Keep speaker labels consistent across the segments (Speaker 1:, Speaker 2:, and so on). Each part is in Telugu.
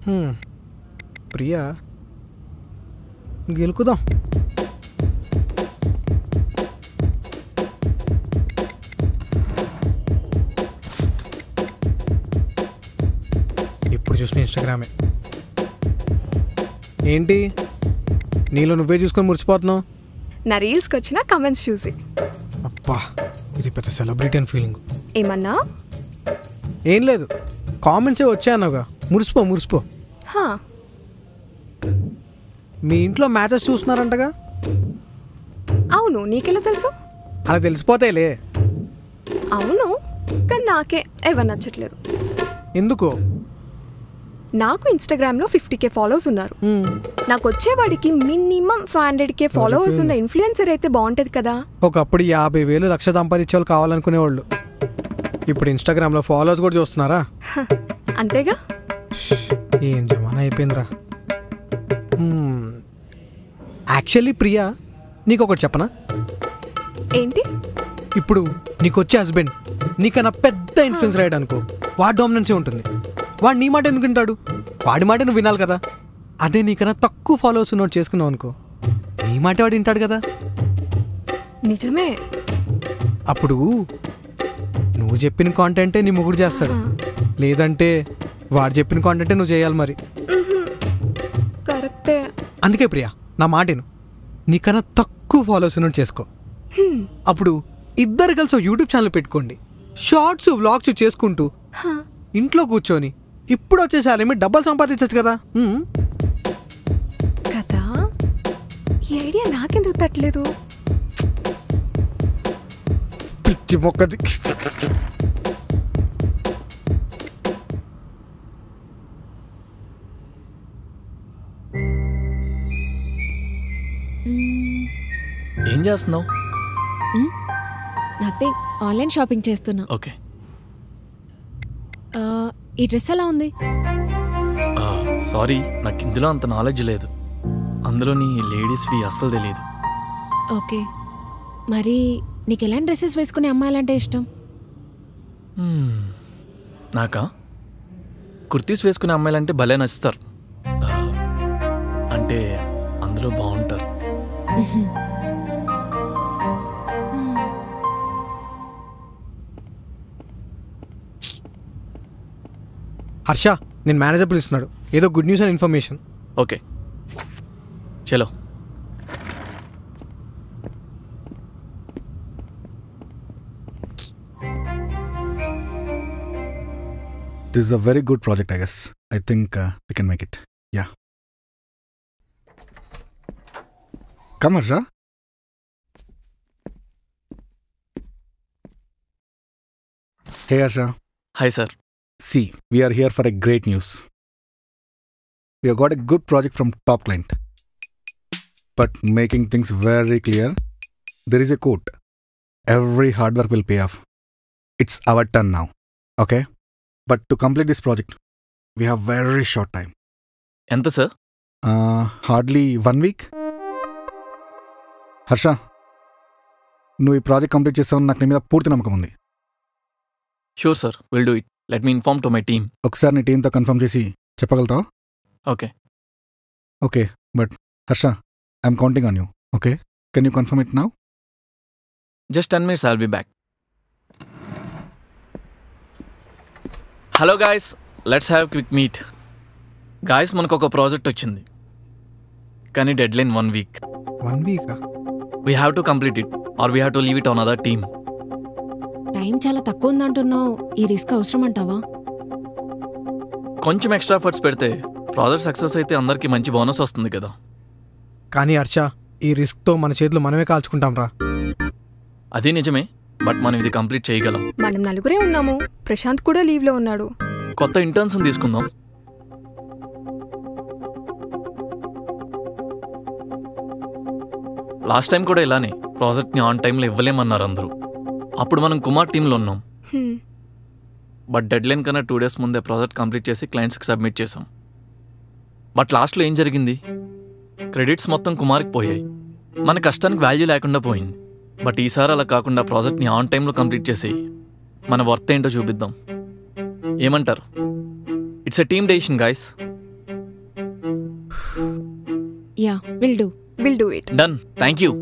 Speaker 1: ప్రియా గెలుకుదాం. ఇప్పుడు చూసిన ఇన్స్టాగ్రామే. ఏంటి నీలో నువ్వే చూసుకొని మురిసిపోతున్నావు?
Speaker 2: నా రీల్స్కి వచ్చిన కమెంట్స్ చూసి.
Speaker 1: అబ్బా ఇది పెద్ద సెలబ్రిటీ అని ఫీలింగ్.
Speaker 2: ఏమన్నా?
Speaker 1: ఏం లేదు, కామెంట్సే వచ్చాయన్నావుగా, మురిసిపో. మీ ఇంట్లో మ్యాచెస్ చూస్తున్నారంటగా?
Speaker 2: అవును, నీకెలా తెలుసు?
Speaker 1: అలా తెలిసిపోతాయిలే.
Speaker 2: అవును, కానీ నాకే ఎవరు నచ్చట్లేదు.
Speaker 1: ఎందుకో?
Speaker 2: నాకు ఇన్స్టాగ్రామ్లో 50K ఫాలోవర్స్ ఉన్నారు. నాకు వచ్చేవాడికి మినిమం 500K ఫాలోవర్స్ ఉన్న ఇన్ఫ్లుయెన్సర్ అయితే బాగుంటుంది కదా.
Speaker 1: ఒకప్పుడు 50,000 లక్ష సంపాదించే వాళ్ళు కావాలనుకునేవాళ్ళు. ఇప్పుడు ఇన్స్టాగ్రామ్లో ఫాలోవర్స్ కూడా చూస్తున్నారా?
Speaker 2: అంతేగా.
Speaker 1: ఏం జమానా అయిపోయిందిరా. యాక్చువల్లీ ప్రియా, నీకు ఒకటి చెప్పనా?
Speaker 2: ఏంటి?
Speaker 1: ఇప్పుడు నీకు వచ్చే హస్బెండ్ నీకన్నా పెద్ద ఇన్ఫ్లుయెన్స్ రైడ్ అనుకో, వాడి డామినెన్సే ఉంటుంది. వాడు నీ మాట ఎందుకు వింటాడు? వాడి మాట నువ్వు వినాలి కదా. అదే నీకన్నా తక్కువ ఫాలోవర్స్ ఉన్నోడు చేసుకున్నావు అనుకో, నీ మాట వాడు వింటాడు కదా.
Speaker 2: నిజమే.
Speaker 1: అప్పుడు నువ్వు చెప్పిన కాంటెంటే నీ మొగుడు చేస్తాడు, లేదంటే వాడు చెప్పిన కాంటెంటే నువ్వు చేయాలి. మరి
Speaker 2: కరెక్టే.
Speaker 1: అందుకే ప్రియా, నా మాటను నీకన్నా తక్కువ ఫాలోవర్స్ ఉన్నోడు చేసుకో. అప్పుడు ఇద్దరు కలిసి యూట్యూబ్ ఛానల్ పెట్టుకోండి, షార్ట్స్ వ్లాగ్స్ చేసుకుంటూ ఇంట్లో కూర్చొని ఇప్పుడు వచ్చేసారి మీరు డబ్బులు సంపాదించచ్చు కదా.
Speaker 2: కదా, ఈ ఐడియా నాకెందుకు తట్టలేదు?
Speaker 1: పిచ్చి మొక్కది.
Speaker 3: ఏం చేస్తున్నావు?
Speaker 4: నథింగ్, ఆన్లైన్ షాపింగ్ చేస్తున్నా.
Speaker 3: ఓకే.
Speaker 4: ఈ డ్రెస్ ఎలా ఉంది?
Speaker 3: సారీ, నాకు ఇందులో అంత నాలెడ్జ్ లేదు. అందులో నీ లేడీస్వి అస్సలు తెలియదు.
Speaker 4: ఓకే, మరి నీకు ఎలాంటి డ్రెస్సెస్ వేసుకునే అమ్మాయిలంటే ఇష్టం?
Speaker 3: నాకా కుర్తీస్ వేసుకునే అమ్మాయిలంటే భలే నచ్చుతారు. అంటే అందులో బాగుంటారు.
Speaker 1: హర్ష, నేను మేనేజర్ పిలుస్తున్నాడు, ఏదో good news and information.
Speaker 3: Okay చలో.
Speaker 5: This is a very good project, I guess. I think we can make it. Yeah. Come, Harsha. Hey, Harsha.
Speaker 3: Hi, sir.
Speaker 5: See, we are here for a great news. We have got a good project from top client. But making things very clear, there is a quote. Every hard work will pay off. It's our turn now. Okay? But to complete this project, we have very short time.
Speaker 3: Enta, sir?
Speaker 5: Hardly 1 week. Harsha, నువ్వు ఈ ప్రాజెక్ట్ కంప్లీట్ చేస్తావని నాకు నీ మీద పూర్తి నమ్మకం ఉంది.
Speaker 3: Sure sir, will do it. Let me inform to my team.
Speaker 5: ఒకసారి నీ టీంతో కన్ఫర్మ్ చేసి చెప్పగలుగుతావా?
Speaker 3: Okay.
Speaker 5: Okay, but Harsha, I'm counting on you. Okay, can you confirm it now?
Speaker 3: Just 10 minutes, I'll be back. Hello guys, let's have quick meet. Guys, మనకు ఒక ప్రాజెక్ట్ వచ్చింది, కానీ deadline 1 week.
Speaker 1: 1 week?
Speaker 3: We have to complete it or we have to leave it on other team.
Speaker 4: Time చాలా తక్కువ ఉందంటున్నావు, ఈ రిస్క్ అవసరం అంటావా?
Speaker 3: కొంచెం ఎక్స్ట్రా ఎఫర్ట్స్ పెడితే ప్రాజెక్ట్ సక్సెస్ అయితే అందరికీ మంచి బోనస్ వస్తుంది కదా.
Speaker 1: కానీ హర్ష, ఈ రిస్క్తో మన చేతులు మనమే కాల్చుకుంటాం రా.
Speaker 3: అది నిజమే, బట్ మనం ఇది కంప్లీట్ చేయగలం.
Speaker 2: మనం నలుగురే ఉన్నాము, ప్రశాంత్ కూడా లీవ్లో ఉన్నాడు.
Speaker 3: కొత్త ఇంటర్న్స్ తీసుకుందాం. లాస్ట్ టైం కూడా ఇలానే ప్రాజెక్ట్ని ఆన్ టైంలో ఇవ్వలేమన్నారు అందరూ. అప్పుడు మనం కుమార్ టీంలో ఉన్నాం. బట్ డెడ్ లైన్ కన్నా 2 days ముందే ప్రాజెక్ట్ కంప్లీట్ చేసి క్లయింట్స్కి సబ్మిట్ చేసాం. బట్ లాస్ట్లో ఏం జరిగింది? క్రెడిట్స్ మొత్తం కుమార్కి పోయాయి. మన కష్టానికి వాల్యూ లేకుండా పోయింది. బట్ ఈసారి అలా కాకుండా ప్రాజెక్ట్ని ఆన్ టైంలో కంప్లీట్ చేసి మన వర్త్ ఏంటో చూపిద్దాం. ఏమంటారు? It's a team decision guys.
Speaker 4: Ya will do.
Speaker 2: Will do it.
Speaker 3: Done. Thank you.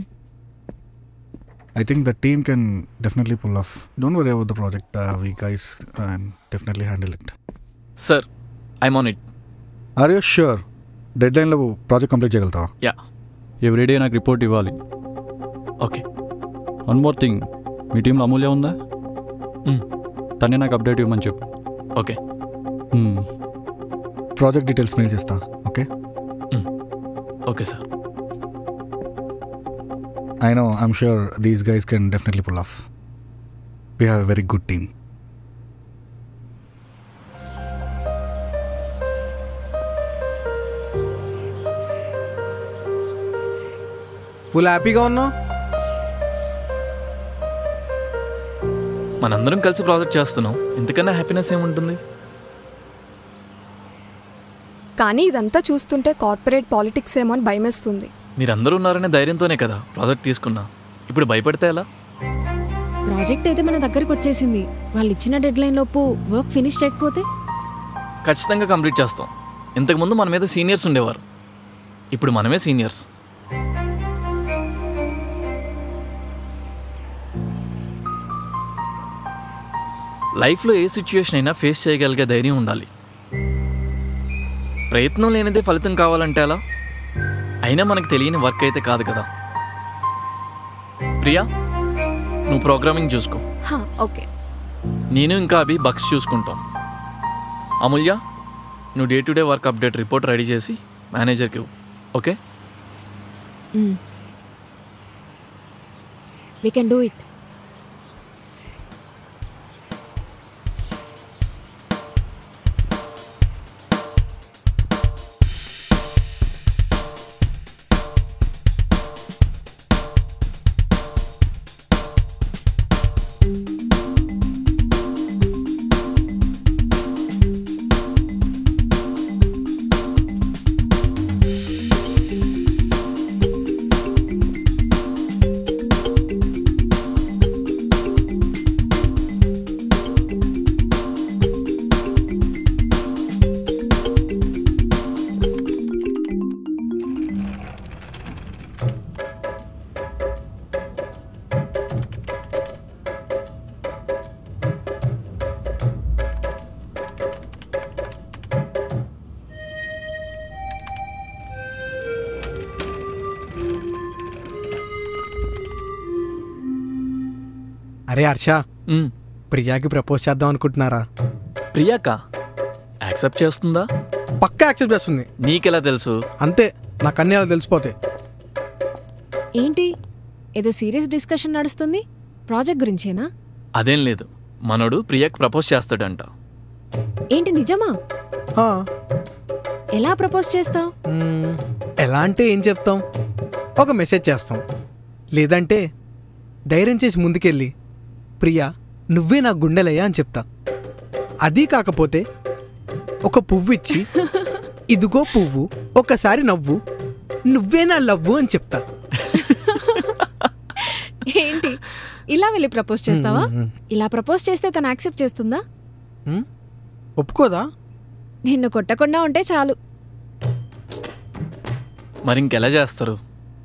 Speaker 5: I think the team can definitely pull off. Don't worry about the project. We guys can definitely handle it.
Speaker 3: Sir I'm on it.
Speaker 5: Are you sure? డెడ్లైన్లో ప్రాజెక్ట్ కంప్లీట్ చేయగలుగుతావా?
Speaker 3: యా.
Speaker 6: ఎవ్రీడే నాకు రిపోర్ట్ ఇవ్వాలి.
Speaker 3: ఓకే.
Speaker 6: వన్ మోర్ థింగ్, మీ టీంలో అమూల్య ఉందా? తనే నాకు అప్డేట్ ఇవ్వమని చెప్పు.
Speaker 3: ఓకే.
Speaker 5: ప్రాజెక్ట్ డీటెయిల్స్ మెయిల్ చేస్తా. Okay.
Speaker 3: Okay sir.
Speaker 5: I know, I'm sure these guys can definitely pull off. We have a very good team.
Speaker 1: Full హ్యాపీగా ఉన్నావు?
Speaker 3: మనందరం కలిసి ప్రాజెక్ట్ చేస్తున్నాం, ఇంతకన్నా హ్యాపీనెస్ ఏముంటుంది?
Speaker 2: కానీ ఇదంతా చూస్తుంటే కార్పొరేట్ పాలిటిక్స్ ఏమో అని భయమేస్తుంది.
Speaker 3: మీరందరూ ఉన్నారనే ధైర్యంతోనే కదా ప్రాజెక్ట్ తీసుకున్నా. ఇప్పుడు భయపడితే ఎలా?
Speaker 4: ప్రాజెక్ట్ అయితే మన దగ్గరికి వచ్చేసింది. వాళ్ళు ఇచ్చిన డెడ్లైన్ లోపు వర్క్ ఫినిష్ చేయకపోతే
Speaker 3: ఖచ్చితంగా కంప్లీట్ చేస్తాం. ఇంతకుముందు మన మీద సీనియర్స్ ఉండేవారు, ఇప్పుడు మనమే సీనియర్స్. లైఫ్లో ఏ సిచ్యుయేషన్ అయినా ఫేస్ చేయగలిగే ధైర్యం ఉండాలి. ప్రయత్నం లేనిదే ఫలితం కావాలంటే అలా. అయినా మనకు తెలియని వర్క్ అయితే కాదు కదా. ప్రియా, నువ్వు ప్రోగ్రామింగ్ చూసుకో.
Speaker 2: ఓకే.
Speaker 3: నేను ఇంకా అభి బగ్స్ చూసుకుంటాం. అమూల్య, నువ్వు day to day work update report ready చేసి మేనేజర్కి ఇవ్వు. Okay.
Speaker 4: we can do it.
Speaker 1: అరే హర్ష, ప్రియాకి ప్రపోజ్ చేద్దాం అనుకుంటున్నారా?
Speaker 3: ప్రియాక యాక్సెప్ట్ చేస్తుందా?
Speaker 1: పక్కా యాక్సెప్ట్ చేస్తుంది.
Speaker 3: నీకెలా తెలుసు?
Speaker 1: అంతే, నాకు అన్నీ అలా తెలిసిపోతాయి.
Speaker 4: ఏంటి ఏదో సీరియస్ డిస్కషన్ నడుస్తుంది? ప్రాజెక్ట్ గురించేనా?
Speaker 3: అదేం లేదు, మనోడు ప్రియాకి ప్రపోజ్ చేస్తాడంట.
Speaker 4: ఏంటి నిజమా? ఎలా ప్రపోజ్ చేస్తావు?
Speaker 1: ఎలా అంటే ఏం చెప్తాం, ఒక మెసేజ్ చేస్తాం, లేదంటే ధైర్యం చేసి ముందుకెళ్ళి ప్రియా నువ్వే నా గుండెలయ్యా అని చెప్తా. అది కాకపోతే ఒక పువ్వు ఇచ్చి ఇదిగో పువ్వు ఒకసారి నవ్వు నువ్వే నా లవ్వు అని చెప్తా.
Speaker 4: ఏంటి ఇలా వెళ్ళి ప్రపోజ్ చేస్తావా? ఇలా ప్రపోజ్ చేస్తే తను యాక్సెప్ట్ చేస్తుందా?
Speaker 1: ఒప్పుకోదా?
Speaker 4: నిన్ను కొట్టకుండా ఉంటే చాలు.
Speaker 3: మరి ఇంకెలా చేస్తారు?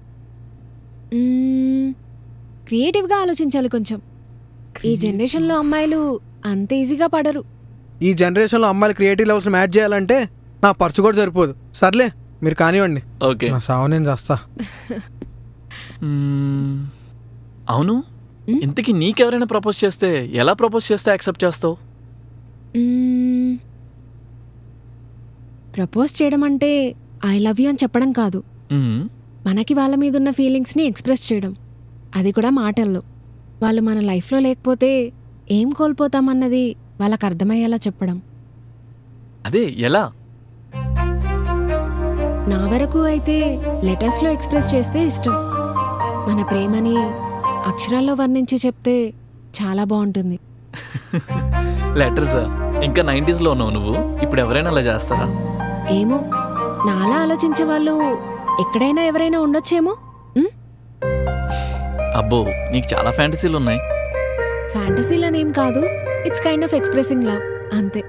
Speaker 4: క్రియేటివ్గా ఆలోచించాలి కొంచెం. ఈ జనరేషన్లో అమ్మాయిలు అంత ఈజీగా పడరు.
Speaker 1: ఈ జనరేషన్లో అమ్మాయిలు క్రియేటివ్ లెవెల్స్ మ్యాచ్ చేయాలంటే నా పర్సు కూడా సరిపోదు. సర్లే మీరు కానివ్వండి.
Speaker 3: ఓకే,
Speaker 1: నా సావు నేను చేస్తా.
Speaker 3: అవును, ఇంతకీ నీకెవరైనా ప్రపోజ్ చేస్తే ఎలా ప్రపోజ్ చేస్తే యాక్సెప్ట్ చేస్తావు?
Speaker 4: ప్రపోజ్ చేయడం అంటే ఐ లవ్ యూ అని చెప్పడం కాదు, మనకి వాళ్ళ మీద ఉన్న ఫీలింగ్స్ని ఎక్స్ప్రెస్ చేయడం. అది కూడా మాటల్లో. వాళ్ళు మన లైఫ్లో లేకపోతే ఏం కోల్పోతామన్నది వాళ్ళకి అర్థమయ్యేలా చెప్పడం.
Speaker 3: అదే ఎలా?
Speaker 4: నా వరకు అయితే లెటర్స్లో ఎక్స్ప్రెస్ చేస్తే ఇష్టం. మన ప్రేమని అక్షరాల్లో వర్ణించి చెప్తే చాలా బాగుంటుంది.
Speaker 3: లెటర్సా? ఇంకా 90s ఉన్నావు నువ్వు. ఇప్పుడు ఎవరైనా అలా చేస్తారా?
Speaker 4: ఏమో, నాలా ఆలోచించే వాళ్ళు ఎక్కడైనా ఎవరైనా ఉండొచ్చేమో.
Speaker 3: అబ్బో, నీకు చాలా ఫ్యాంటసీలు ఉన్నాయి.
Speaker 4: ఫ్యాంటసీలనేం కాదు, it's kind of expressing love అంతే.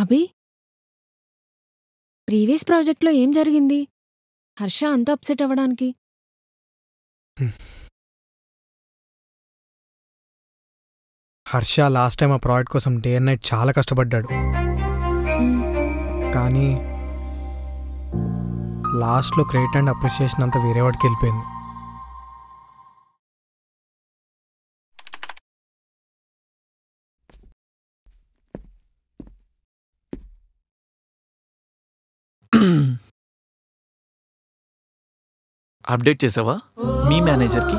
Speaker 4: అభి, ప్రీవియస్ ప్రాజెక్ట్లో ఏం జరిగింది? హర్ష అంత అప్సెట్ అవ్వడానికి?
Speaker 1: హర్ష లాస్ట్ టైం ఆ ప్రాజెక్ట్ కోసం డే అండ్ నైట్ చాలా కష్టపడ్డాడు. కానీ లాస్ట్లో క్రెడిట్ అండ్ అప్రిషియేషన్ అంతా వేరే వాడికి వెళ్ళిపోయింది.
Speaker 3: అప్డేట్ చేసావా మీ మేనేజర్కి?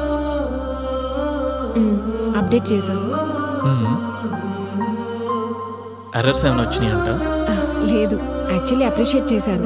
Speaker 4: అప్డేట్ చేశాను.
Speaker 3: ఎర్రర్స్ ఏమైనా వచ్చినాయంట?
Speaker 4: లేదు, యాక్చువల్లీ అప్రిషియేట్ చేశారు.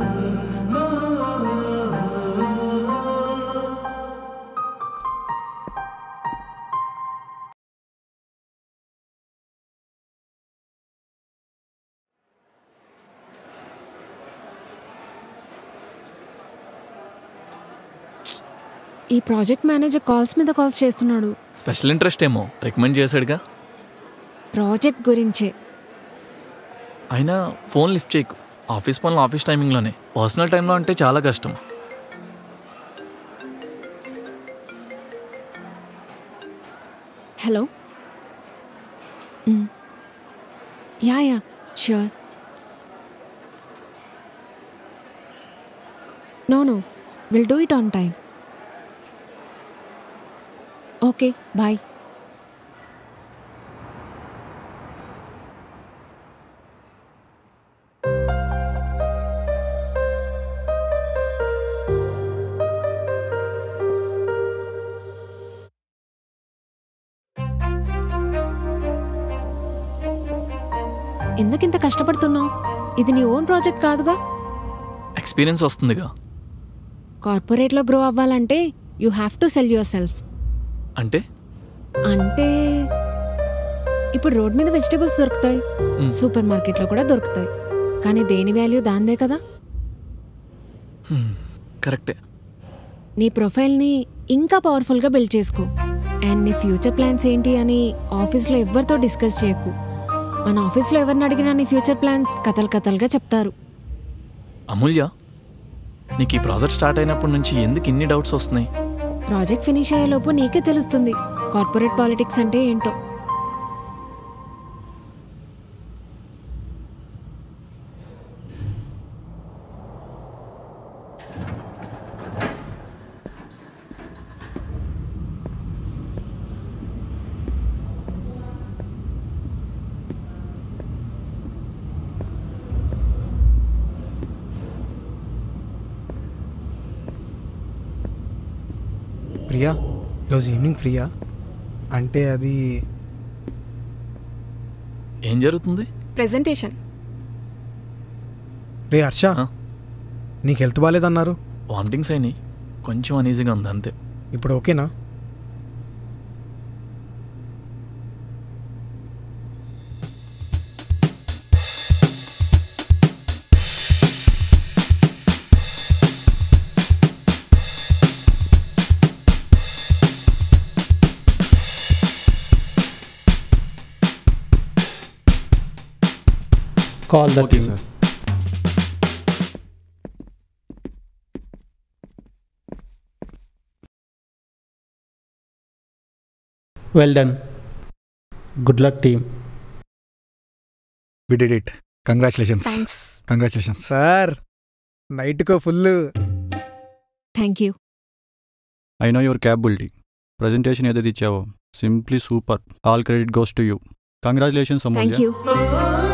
Speaker 4: ఈ ప్రాజెక్ట్ మేనేజర్ కాల్స్ మీద కాల్స్ చేస్తున్నాడు.
Speaker 3: స్పెషల్ ఇంట్రెస్ట్ ఏమో రికమెండ్ చేశాడుగా.
Speaker 4: ప్రాజెక్ట్ గురించే.
Speaker 3: అయినా ఫోన్ లిఫ్ట్ చేయకు. ఆఫీస్ పనులు ఆఫీస్ టైమింగ్లోనే, పర్సనల్ టైంలో అంటే చాలా కష్టం.
Speaker 4: Hello. Ya sure. No will do it on time. Okay, bye. ఎందుకింత కష్టపడుతున్నావు? ఇది నీ ఓన్ ప్రాజెక్ట్ కాదుగా.
Speaker 3: ఎక్స్పీరియన్స్ వస్తుందిగా.
Speaker 4: కార్పొరేట్లో గ్రో అవ్వాలంటే you have to sell yourself.
Speaker 3: అంటే
Speaker 4: ఇప్పుడు రోడ్ మీద వెజిటేబుల్స్ దొరుకుతాయి, సూపర్ మార్కెట్లో కూడా దొరుకుతాయి, కానీ దేని వాల్యూ దాందే కదా.
Speaker 3: కరెక్టే.
Speaker 4: నీ ప్రొఫైల్ని ఇంకా పవర్ఫుల్గా బిల్డ్ చేసుకో. అండ్ నీ ఫ్యూచర్ ప్లాన్స్ ఏంటి అని ఆఫీస్లో ఎవరితో డిస్కస్ చేయకు. మన ఆఫీస్లో ఎవరిని అడిగినా నీ ఫ్యూచర్ ప్లాన్స్ కథలుగా చెప్తారు.
Speaker 3: అమూల్య, నీకు ఈ ప్రాజెక్ట్ స్టార్ట్ అయినప్పటి నుంచి ఎందుకు ఇన్ని డౌట్స్ వస్తున్నాయి?
Speaker 4: ప్రాజెక్ట్ ఫినిష్ అయ్యేలోపు నీకే తెలుస్తుంది కార్పొరేట్ పాలిటిక్స్ అంటే ఏంటో.
Speaker 1: ప్రియా, ఈరోజు ఈవినింగ్ ఫ్రీయా? అంటే అది
Speaker 3: ఏం జరుగుతుంది?
Speaker 2: ప్రెజెంటేషన్.
Speaker 1: రే హర్ష, నీకు హెల్త్ బాగాలేదన్నారు.
Speaker 3: వామిటింగ్స్ అయినాయి, కొంచెం అనీజీగా ఉంది అంతే.
Speaker 1: ఇప్పుడు ఓకేనా?
Speaker 7: Call the team.
Speaker 6: Sir.
Speaker 7: Well done. Good luck, team.
Speaker 5: We did it. Congratulations.
Speaker 2: Thanks.
Speaker 5: Congratulations.
Speaker 1: Sir, నైట్కో full.
Speaker 4: Thank you.
Speaker 6: I know your capability. Presentation ఏదైతే ఇచ్చావో simply super. All credit goes to you. Congratulations
Speaker 4: thank
Speaker 6: Amulya.
Speaker 4: You.